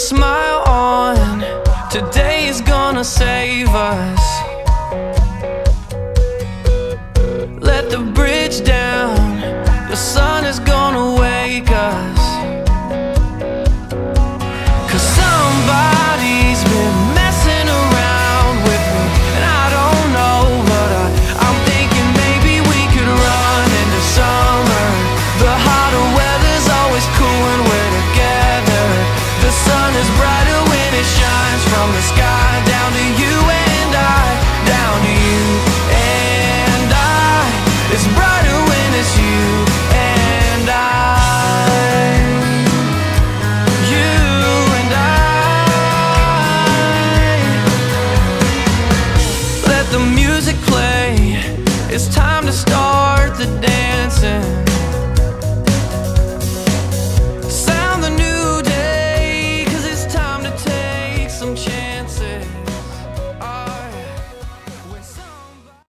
smile on. Today is gonna save us. Let the bridge down. The sun is gonna wake us. 'Cause somebody's been messing around with me, and I don't know, but I'm thinking maybe we could run into summer. The hotter weather's always cool when we're together. The sun is brighter when it shines from the sky. Down to you and I, down to you and I. It's brighter when it's you and I. You and I. Let the music play. It's time to start the dancing.